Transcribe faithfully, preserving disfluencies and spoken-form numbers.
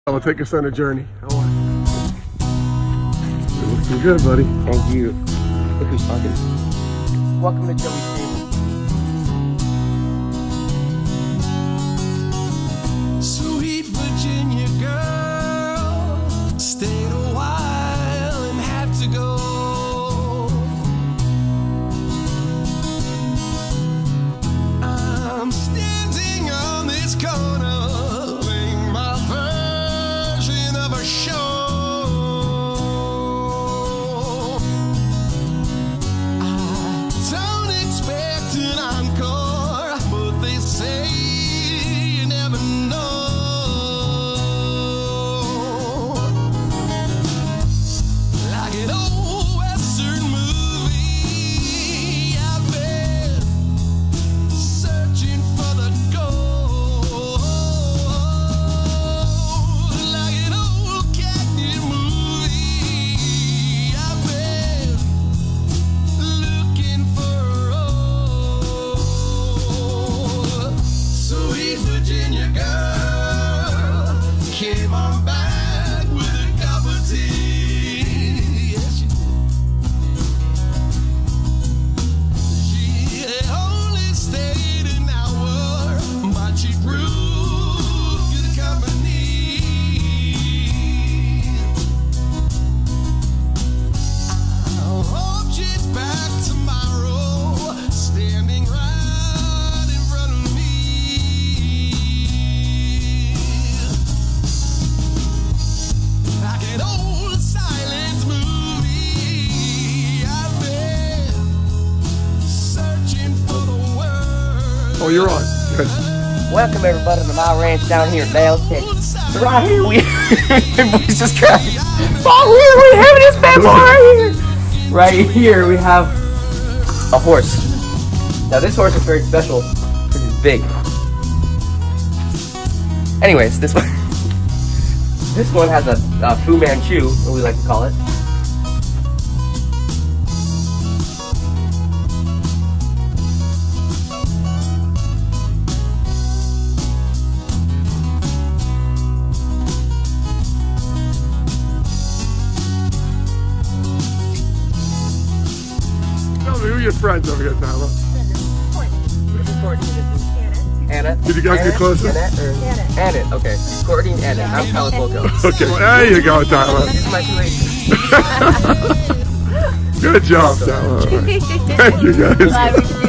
I'll take us on a journey. How are you? You're looking good, buddy. Thank you. Look who's talking. Welcome to Joey's Table. Sweet Virginia girl, stayed a while and had to go. I'm standing on this corner. Virginia girl came on back with a cup of tea. Yes, she did. She only stayed an hour, but she proved good company. I hope she's back tomorrow, standing right in front of me. Oh, you're on. Good. Welcome everybody to my ranch down here in Dallas, Texas. So right here we boys just crying. Right here we have this bad boy right here. Right here we have a horse. Now this horse is very special because he's big. Anyways, this one this one has a, a Fu Manchu, what we like to call it. Who are your friends over here, Tyler? Anna. Did you guys Anna? get closer? Anna. Anna. Anna. Okay. Courtney and Anna. I'm Tyler Fulco. Okay. There you go, Tyler. This is my two ladies. Good job, Tyler. Thank you, guys.